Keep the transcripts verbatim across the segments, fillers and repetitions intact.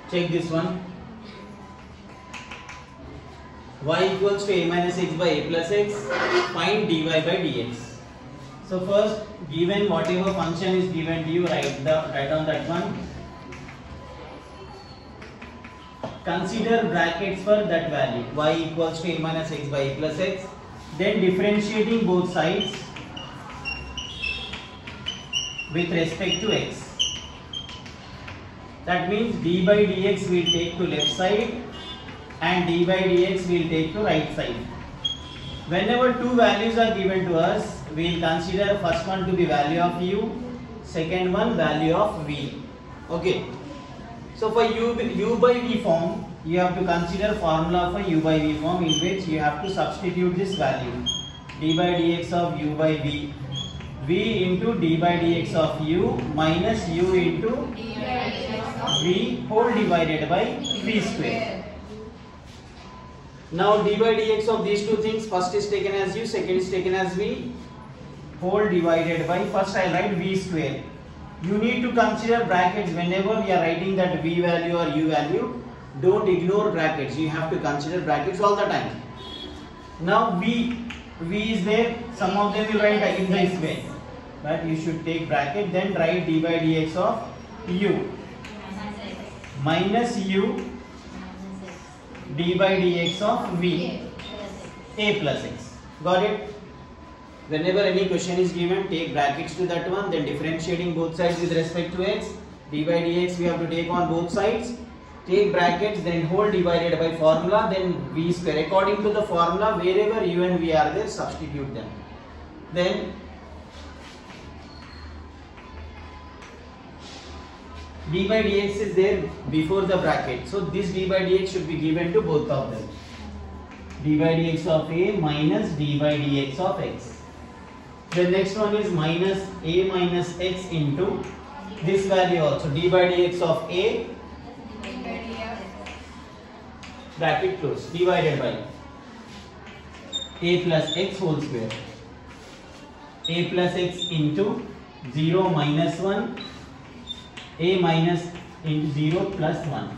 Check this one. Y equals to a minus x by a plus x. Find dy by dx. So first, given whatever function is given to you, write the write down that one. Consider brackets for that value. Y equals to a minus x by a plus x. Then differentiating both sides with respect to x. That means d by dx will take to left side and d by dx will take to right side. Whenever two values are given to us, we will consider first one to be value of u, second one value of v. Okay. So for u, u by v form, you have to consider formula for u by v form, in which you have to substitute this value d by dx of u by v, v into d by dx of u minus u into v whole divided by v square. Now d by dx of these two things, first is taken as u, second is taken as v, whole divided by, first I write v square. You need to consider brackets whenever we are writing that v value or u value. Don't ignore brackets, you have to consider brackets all the time. Now v, v is there, some of them will write in this way, but you should take bracket, then write d by dx of u minus u d by dx of v a plus x. Got it? Whenever any question is given, take brackets to that one, then differentiating both sides with respect to x. D by dx we have to take on both sides. Take brackets, then whole divided by formula, then v square. According to the formula, wherever u and v are there, substitute them. Then d by dx is there before the bracket. So this d by dx should be given to both of them. D by dx of a minus d by dx of x. The next one is minus a minus x into this value also, d by dx of a, bracket close, divided by a plus x whole square, a plus x into zero minus one, a minus into zero plus one.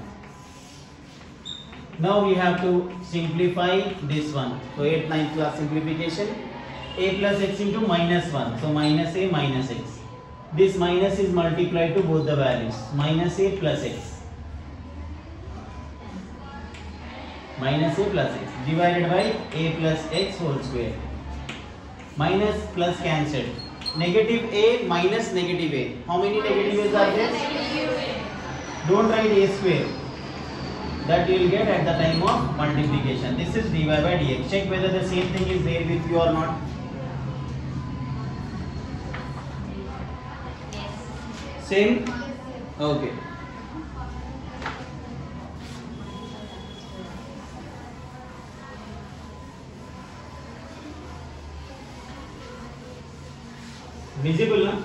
Now we have to simplify this one. So eighth, ninth class simplification. A plus x into minus one. So minus a minus x. This minus is multiplied to both the values. Minus a plus x. Minus a plus x. Divided by a plus x whole square. Minus plus cancelled. Negative a minus negative a. How many negative a's are there? Don't write a square. That you will get at the time of multiplication. This is dy by dx. Check whether the same thing is there with you or not. Same? Okay. Visible, na?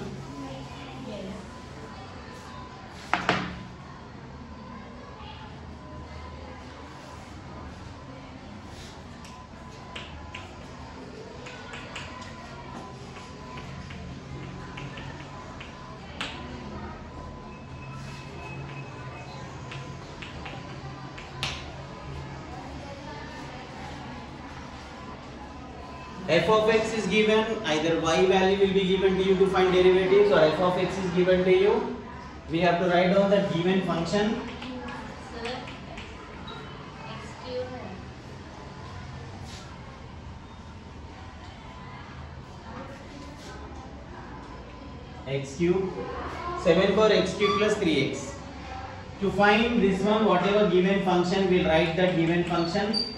F of x is given, either y value will be given to you to find derivatives, or f of x is given to you. We have to write down that given function. X cube, seven for x cube plus three x. To find this one, whatever given function, we'll write that given function.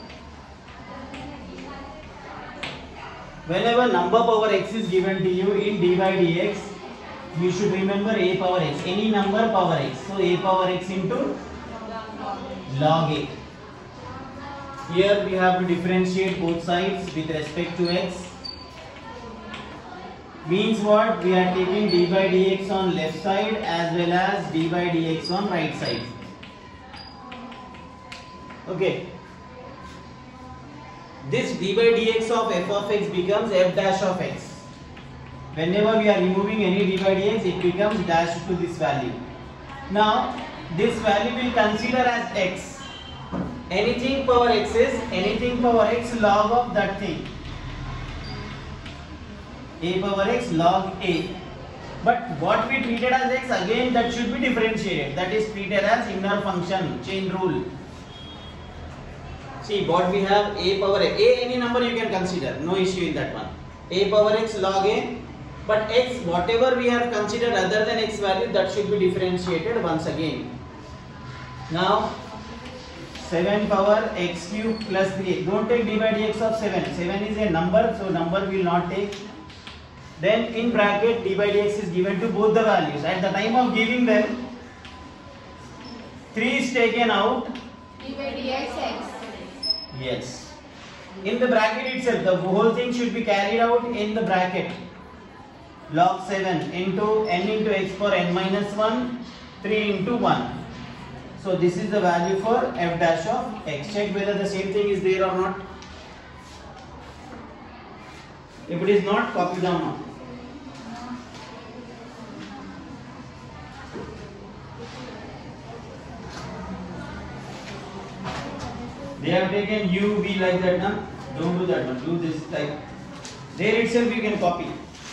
Whenever number power x is given to you in d by dx, you should remember a power x, any number power x. So a power x into log a. Here we have to differentiate both sides with respect to x. Means what? We are taking d by dx on left side as well as d by dx on right side. Okay. This d by dx of f of x becomes f dash of x. Whenever we are removing any d by dx, it becomes dash to this value. Now this value will consider as x. Anything power x is anything power x log of that thing. A power x log a. But what we treated as x, again that should be differentiated. That is treated as inner function, chain rule. See what we have, a power a, a any number you can consider, no issue in that one. A power x log a, but x whatever we have considered other than x value, that should be differentiated once again. Now seven power x cube plus three, don't take d by dx of seven, seven is a number, so number will not take. Then in bracket d by dx is given to both the values. At the time of giving them, three is taken out. D by dx x. Yes. In the bracket itself, the whole thing should be carried out in the bracket. Log seven into n into x for n minus one, three into one. So this is the value for f dash of x. Check whether the same thing is there or not. If it is not, copy down now. They have taken u, v like that, na? Don't do that one. Do this like there itself you can copy.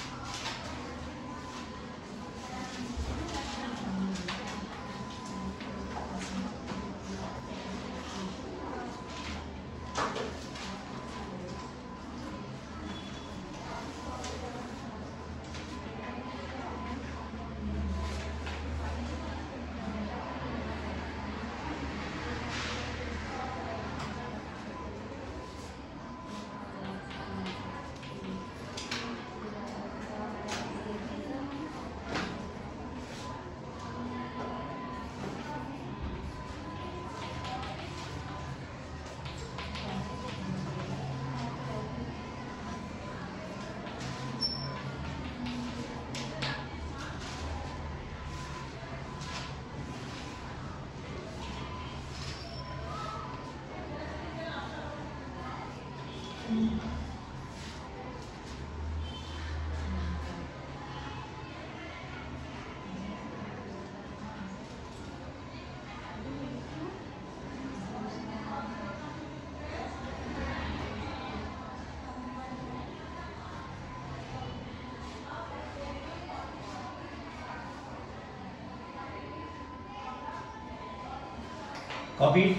Copied?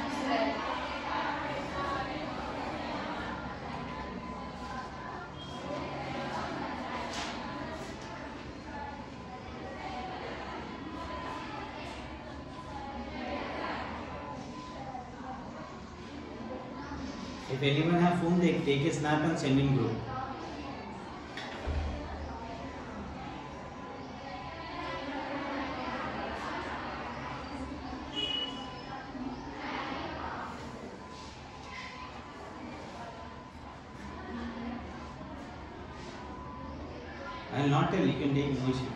If anyone have phone, they take a snap and send in group. I will not tell, you can take no issue.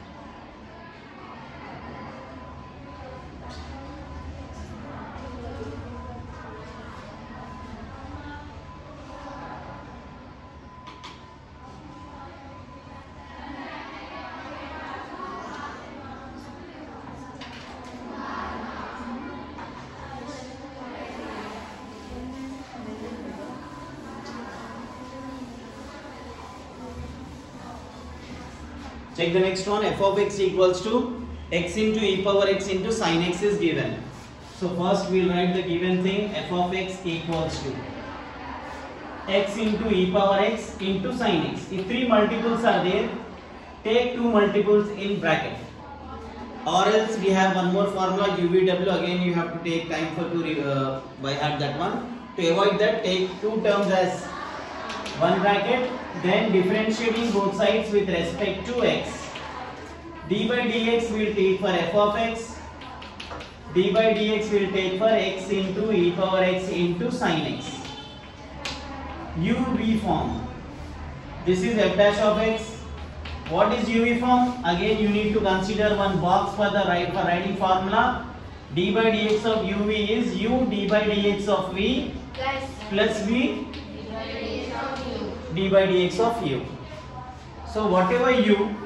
Check the next one. F of x equals to x into e power x into sin x is given. So first we will write the given thing. F of x equals to x into e power x into sin x. If three multiples are there, take two multiples in bracket. Or else we have one more formula, U V W. Again you have to take time for to uh, by heart that one. To avoid that, take two terms as one bracket, then differentiating both sides with respect to x. D by dx will take for f of x, d by dx will take for x into e power x into sin x. U V form. This is f dash of x. What is U V form? Again you need to consider one box for the right for writing formula. D by dx of U V is u d by dx of v Plus, plus v d by dx of u. d by dx of u. So whatever u,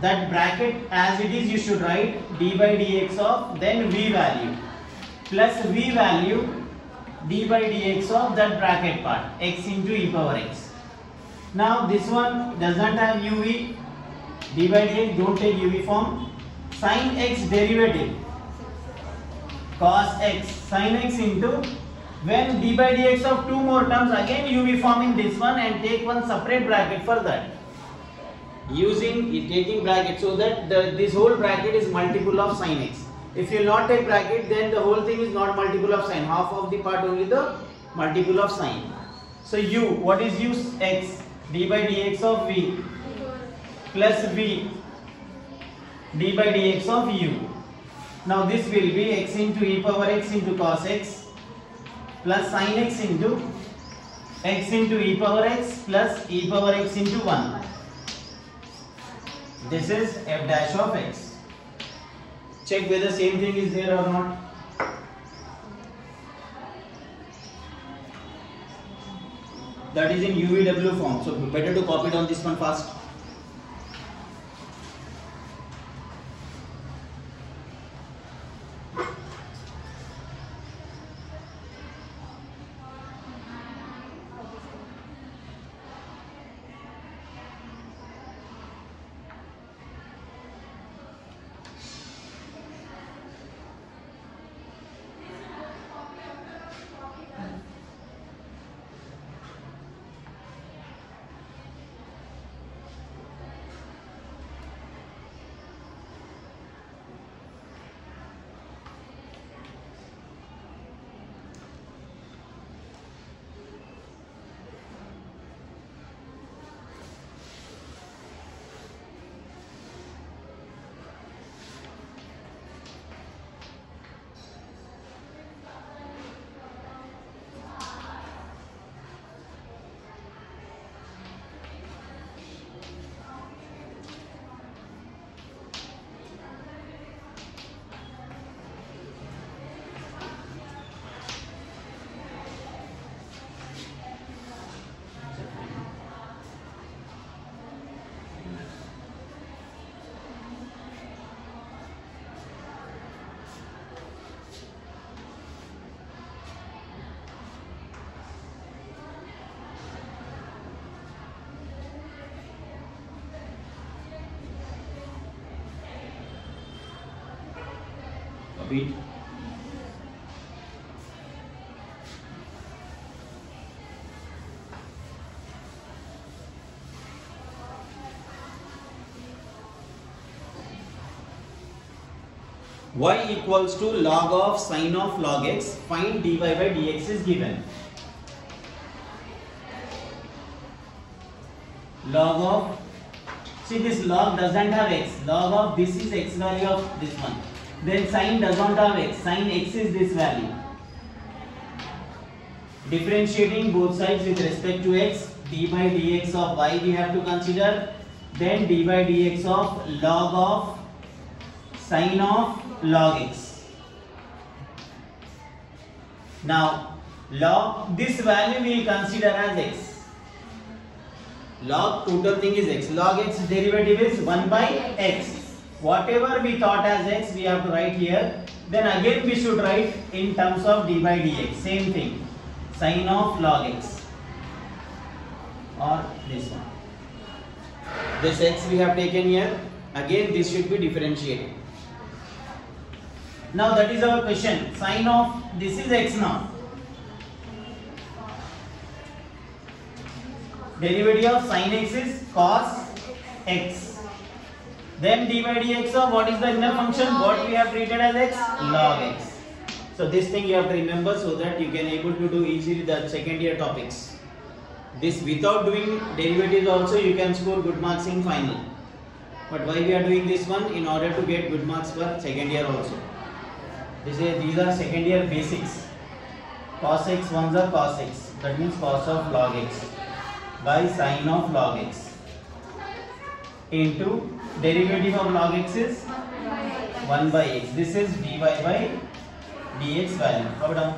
that bracket as it is you should write d by dx of then v value plus v value d by dx of that bracket part x into e power x. Now this one doesn't have uv, d by dx don't take uv form. Sin x derivative cos x sin x into when d by dx of two more terms again uv form in this one and take one separate bracket for that. Using taking bracket so that the, this whole bracket is multiple of sin x. If you not take bracket then the whole thing is not multiple of sin, half of the part only the multiple of sin. So u, what is u? X, d by dx of v plus v d by dx of u. Now this will be x into e power x into cos x plus sin x into x into e power x plus e power x into one. This is f dash of x. Check whether same thing is there or not. That is in U V W form. So better to copy it on this one first. Beat. Y equals to log of sin of log x. Find dy by dx is given. Log of, see this log doesn't have x. Log of this is x value of this one. Then sin doesn't have x. Sin x is this value. Differentiating both sides with respect to x, d by dx of y we have to consider. Then d by dx of log of sin of log x. Now log this value we will consider as x. Log total thing is x. Log x derivative is one by x. Whatever we thought as x we have to write here. Then again we should write in terms of d by dx. Same thing. Sin of log x. Or this one. This x we have taken here. Again this should be differentiated. Now that is our question. Sin of this is x now. Derivative of sin x is cos x. Then d by dx of what is the inner function? What we have treated as x? Log x. So this thing you have to remember so that you can able to do easily the second year topics. This without doing derivatives also you can score good marks in final. But why we are doing this one? In order to get good marks for second year also. This is, these are second year basics. Cos x ones are cos x. That means cos of log x by sin of log x into derivative of log x is one by x. This is dy by dx value. How down?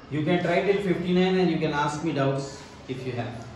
You can try till fifty-nine and you can ask me doubts if you have.